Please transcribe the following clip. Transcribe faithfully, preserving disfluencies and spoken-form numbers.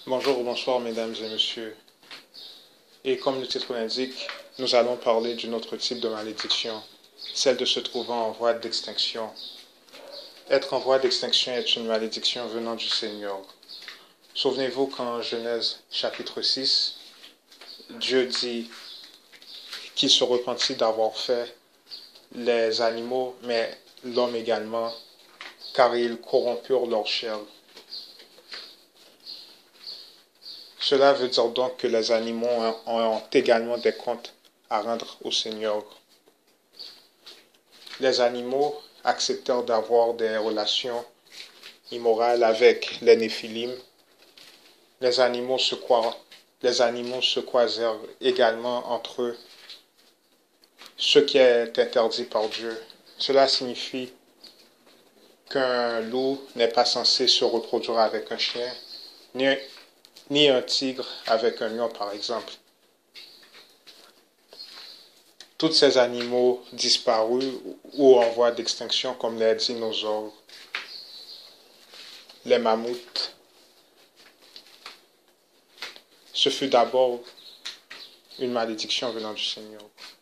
Bonjour ou bonsoir mesdames et messieurs. Et comme le titre l'indique, nous allons parler d'un autre type de malédiction, celle de se trouvant en voie d'extinction. Être en voie d'extinction est une malédiction venant du Seigneur. Souvenez-vous qu'en Genèse chapitre six, Dieu dit qu'il se repentit d'avoir fait les animaux, mais l'homme également, car ils corrompurent leur chair. Cela veut dire donc que les animaux ont également des comptes à rendre au Seigneur. Les animaux acceptèrent d'avoir des relations immorales avec les Néphilim. Les animaux se, croirent, les animaux se croisèrent également entre eux, ce qui est interdit par Dieu. Cela signifie qu'un loup n'est pas censé se reproduire avec un chien, ni un, ni un tigre avec un lion, par exemple. Tous ces animaux disparus ou en voie d'extinction, comme les dinosaures, les mammouths, ce fut d'abord une malédiction venant du Seigneur.